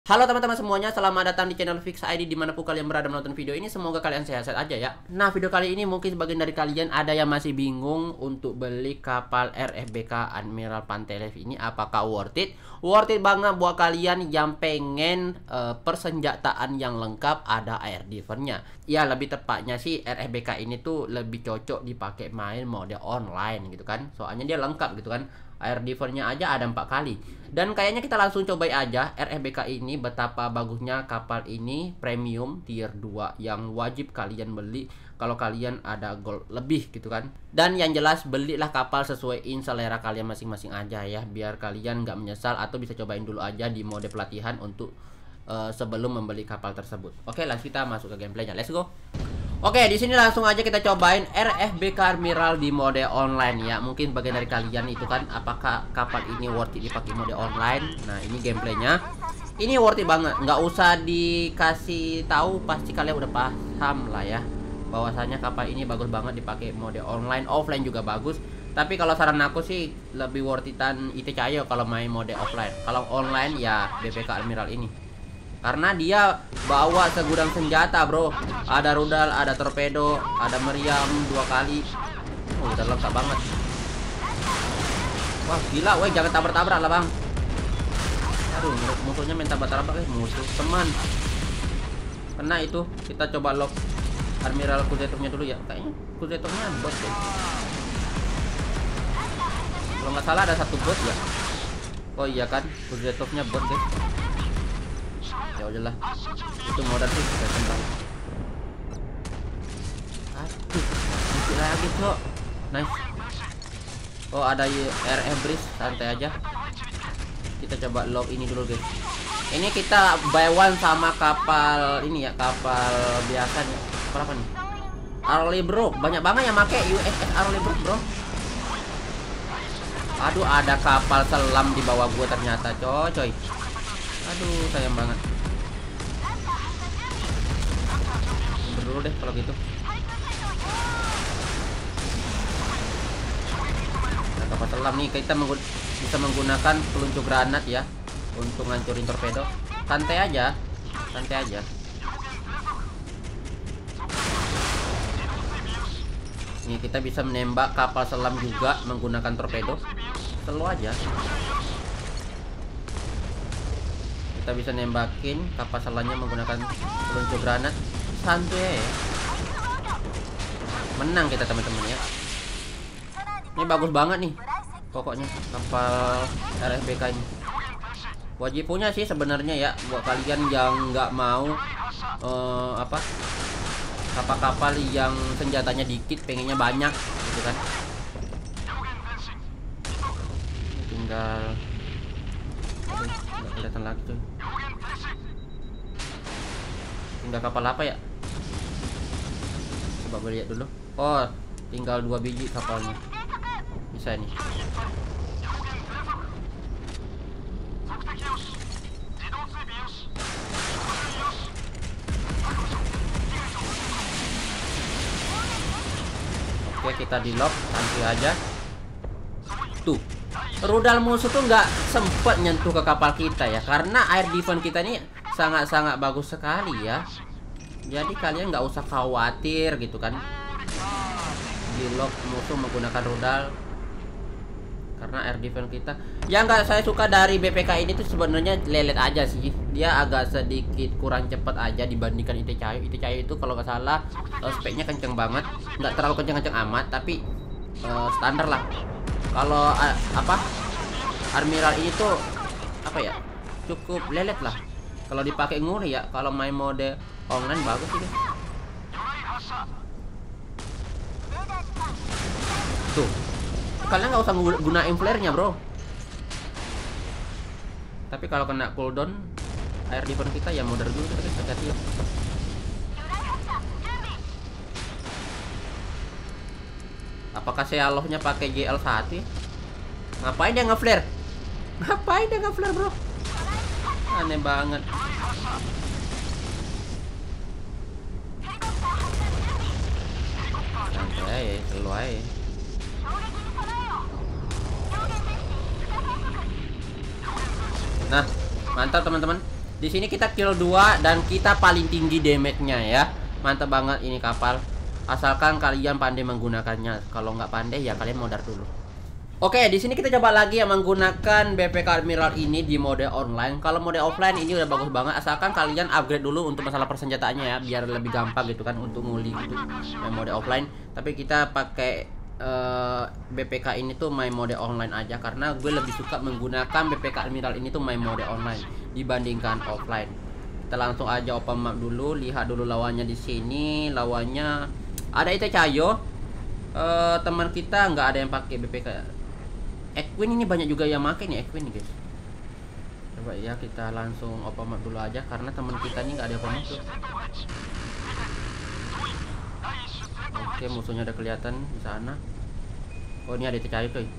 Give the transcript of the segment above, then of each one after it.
Halo teman-teman semuanya, selamat datang di channel Fix ID dimanapun kalian berada menonton video ini. Semoga kalian sehat-sehat aja ya. Nah, video kali ini mungkin sebagian dari kalian ada yang masih bingung untuk beli kapal RFBK Admiral Pantelev ini apakah worth it? Worth it banget buat kalian yang pengen persenjataan yang lengkap, ada air defense-nya. Ya, lebih tepatnya sih RFBK ini tuh lebih cocok dipakai main mode online gitu kan. Soalnya dia lengkap gitu kan. Air defense-nya aja ada 4 kali. Dan kayaknya kita langsung cobain aja RFBK ini, betapa bagusnya kapal ini premium tier 2 yang wajib kalian beli kalau kalian ada gold lebih gitu kan. Dan yang jelas belilah kapal sesuaiin selera kalian masing-masing aja ya, biar kalian nggak menyesal, atau bisa cobain dulu aja di mode pelatihan untuk sebelum membeli kapal tersebut. Oke, langsung kita masuk ke gameplaynya. Let's go. Oke, di sini langsung aja kita cobain RFBK Admiral di mode online ya. Mungkin bagian dari kalian itu kan, apakah kapal ini worth it dipakai mode online? Nah, ini gameplaynya. Ini worth it banget, nggak usah dikasih tahu, pasti kalian udah paham lah ya. Bahwasanya kapal ini bagus banget dipakai mode online, offline juga bagus. Tapi kalau saran aku sih lebih worth it-an IT Cahyo kalau main mode offline. Kalau online ya BBK Admiral ini. Karena dia bawa segudang senjata bro. Ada rudal, ada torpedo, ada meriam 2 kali. Oh, udah lengkap banget. Wah gila, weh, jangan tabrak-tabrak lah bang. Aduh, musuhnya main tabrak-tabrak, musuh teman. Kena itu, kita coba lock Admiral Kuzetovnya dulu ya. Kayaknya Kuzetovnya bot deh. Kalau nggak salah ada 1 bot ya. Oh iya kan, Kuzetovnya bot deh. Ya udahlah, itu modal sih kita tembak. Aduh, masih lagi cok. Nice. Oh ada RF Breeze, santai aja. Kita coba lock ini dulu guys. Ini kita buy one sama kapal ini ya, kapal biasa nih. Berapa nih? Arleigh bro, banyak banget yang make USS Arleigh bro. Aduh, ada kapal selam di bawah gua ternyata coy. Aduh, sayang banget. Dulu deh kalau gitu. Nah, kapal selam nih kita bisa menggunakan peluncur granat ya untuk ngancurin torpedo. Santai aja. Nih kita bisa menembak kapal selam juga menggunakan torpedo. Selalu aja. Kita bisa nembakin kapal selamnya menggunakan peluncur granat. Santai ya. Menang kita teman-teman ya. Ini bagus banget nih pokoknya kapal RFBK ini. Wajib punya sih sebenarnya ya, buat kalian yang nggak mau kapal-kapal yang senjatanya dikit pengennya banyak gitu kan. Tinggal nggak kelihatan lagi tuh. Tinggal kapal apa ya? Coba gue lihat dulu. Oh, tinggal 2 biji kapalnya. Bisa nih. Oke, kita di lock, santai aja. Tuh, rudal musuh tuh nggak sempet nyentuh ke kapal kita ya, karena air defense kita ini sangat-sangat bagus sekali ya. Jadi kalian nggak usah khawatir gitu kan di lock musuh menggunakan rudal, karena air defense kita. Yang nggak saya suka dari BPK ini tuh sebenarnya lelet aja sih. Dia agak sedikit kurang cepat aja dibandingkan IT Cahyo. IT Cahyo itu kalau nggak salah speknya kenceng banget, nggak terlalu kenceng-kenceng amat, tapi standar lah. Kalau Admiral ini tuh apa ya, cukup lelet lah. Kalau dipakai nguri ya, kalau main mode online bagus ini. Tuh, kalian nggak usah gunain flare-nya bro. Tapi kalau kena cooldown air defense kita ya modern dulu kita hati-hati ya. Apakah Sealohnya pakai GL1? Ngapain dia nge-flare? Bro? Aneh banget. Santai, selalu aja. Nah, mantap teman-teman. Di sini kita kill 2 dan kita paling tinggi damage-nya ya. Mantap banget ini kapal. Asalkan kalian pandai menggunakannya. Kalau nggak pandai ya kalian modar dulu. Oke, di sini kita coba lagi yang menggunakan BPK Admiral ini di mode online. Kalau mode offline ini udah bagus banget, asalkan kalian upgrade dulu untuk masalah persenjataannya ya, biar lebih gampang gitu kan untuk nguli gitu main mode offline. Tapi kita pakai BPK ini tuh main mode online aja karena gue lebih suka menggunakan BPK Admiral ini tuh main mode online dibandingkan offline. Kita langsung aja open map dulu, lihat dulu lawannya di sini. Lawannya ada Ite Cayo. Teman kita nggak ada yang pakai BPK. Equin ini banyak juga yang pakai nih Equin nih guys. Coba ya kita langsung open map dulu aja karena teman kita nih nggak ada open map tuh. Oke, musuhnya udah kelihatan di sana. Oh, ini ada Cayo coy.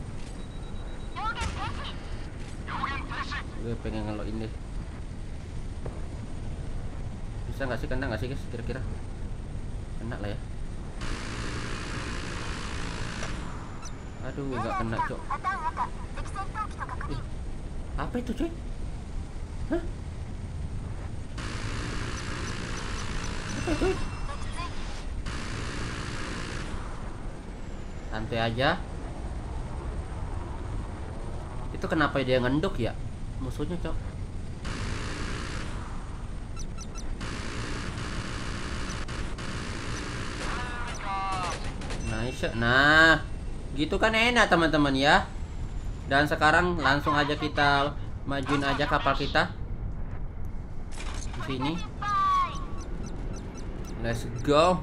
Gue pengen ngeloin deh. Bisa nggak sih, kena nggak sih guys kira-kira? Kena lah ya. Aduh, nggak kena cok. Apa itu cuy? Hah? Apa itu? Santai aja. Itu kenapa dia ngendok ya? Musuhnya cok. Nice. Nah, gitu kan enak teman-teman ya. Dan sekarang langsung aja kita majuin aja kapal kita di sini. Let's go.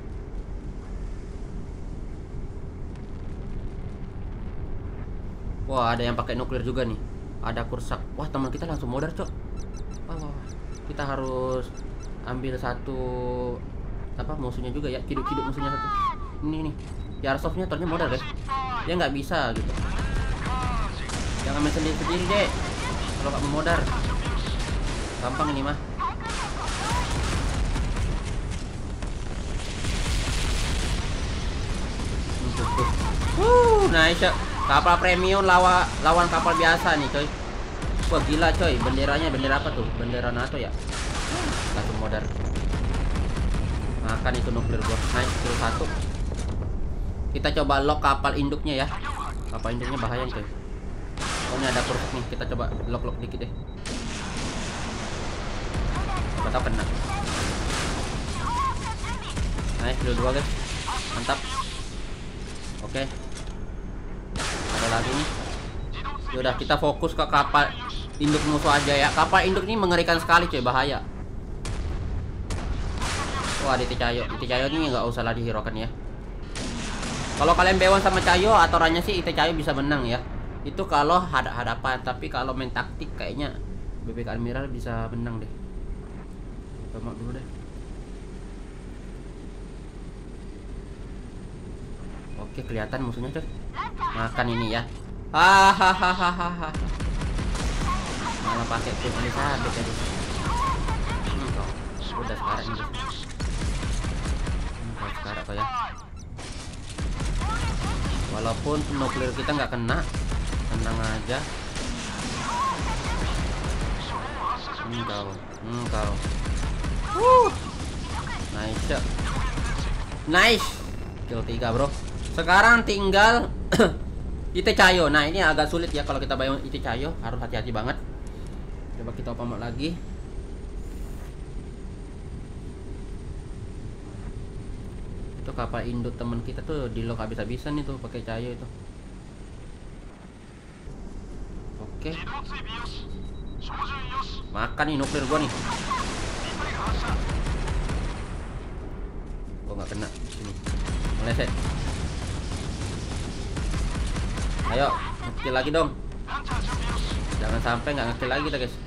Wah, ada yang pakai nuklir juga nih. Ada kursak. Wah, teman kita langsung modar, cok. Wah, kita harus ambil satu apa musuhnya juga ya. Kiduk-kiduk musuhnya satu. Ini nih. Ya Airsoftnya ternyata modal guys. Dia nggak bisa gitu. Jangan main sendiri-sendiri deh. Kalau nggak mau modar, gampang ini mah. Nice. Kapal premium lawan kapal biasa nih coy. Wah gila coy. Benderanya bendera apa tuh? Bendera NATO ya. Langsung modar. Makan itu nuklir gua. Nice, kill 1. Kita coba lock kapal induknya ya. Kapal induknya bahaya coy. Oh, ini ada kursus nih. Kita coba lock dikit deh. Gak tau kena. Nice, kill 2 guys. Mantap. Oke. Ada lagi nih. Yaudah, kita fokus ke kapal induk musuh aja ya. Kapal induk ini mengerikan sekali coy, bahaya. Wah, di Cayo ini nggak usah lah dihirokan ya. Kalau kalian B1 sama Cayo aturannya sih Ite Cayo bisa menang ya. Itu kalau hadapan, tapi kalau main taktik kayaknya BPK Admiral bisa menang deh. Coba dulu deh. Oke, kelihatan musuhnya coy. Makan ini ya. Hahaha. Malah pakai tim ini sabit tadi. Udah sekarang ini. Sekarang kok ya. Walaupun nuklir kita nggak kena, tenang aja. Engkau. Nice. Nice. Kill 3 bro. Sekarang tinggal Ite Cayo. Nah ini agak sulit ya kalau kita bayang Ite Cayo, harus hati-hati banget. Coba kita open map lagi. Itu kapal induk temen kita tuh di lock habis-habisan itu pakai Cayo itu. Oke. Makan nih nuklir gua nih. Gua nggak kena sini. Meleset. Ayo, ngekill lagi dong. Jangan sampai nggak ngekill lagi kita guys.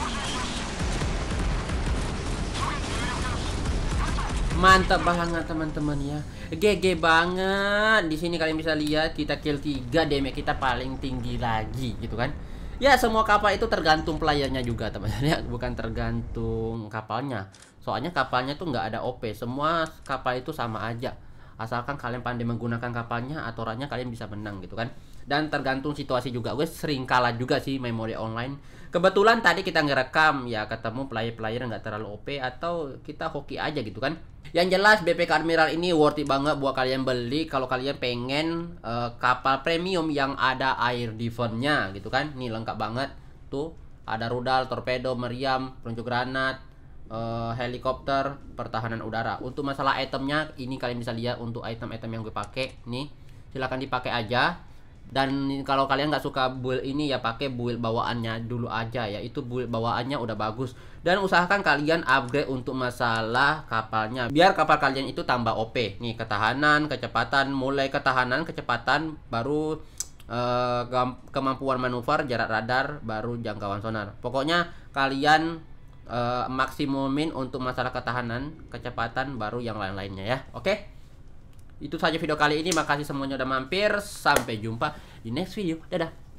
Mantap banget teman-teman ya. GG banget. Di sini kalian bisa lihat kita kill 3, damage kita paling tinggi lagi gitu kan. Ya semua kapal itu tergantung playernya juga teman-teman ya, bukan tergantung kapalnya. Soalnya kapalnya tuh nggak ada OP. Semua kapal itu sama aja. Asalkan kalian pandai menggunakan kapalnya, aturannya kalian bisa menang gitu kan. Dan tergantung situasi juga. Gue sering kalah juga sih main mode online. Kebetulan tadi kita ngerekam ya, ketemu player-player nggak terlalu OP atau kita hoki aja gitu kan. Yang jelas BPK Admiral ini worth it banget buat kalian beli kalau kalian pengen kapal premium yang ada air defense-nya gitu kan. Nih lengkap banget tuh, ada rudal, torpedo, meriam, pelunjuk granat, helikopter, pertahanan udara. Untuk masalah itemnya ini kalian bisa lihat untuk item-item yang gue pakai nih, silahkan dipakai aja. Dan kalau kalian nggak suka build ini ya pakai build bawaannya dulu aja ya, itu build bawaannya udah bagus. Dan usahakan kalian upgrade untuk masalah kapalnya biar kapal kalian itu tambah OP. Nih ketahanan, kecepatan, mulai ketahanan, kecepatan, baru kemampuan manuver, jarak radar, baru jangkauan sonar. Pokoknya kalian maksimumin untuk masalah ketahanan, kecepatan, baru yang lain-lainnya ya. Oke? Itu saja video kali ini. Makasih semuanya udah mampir. Sampai jumpa di next video. Dadah.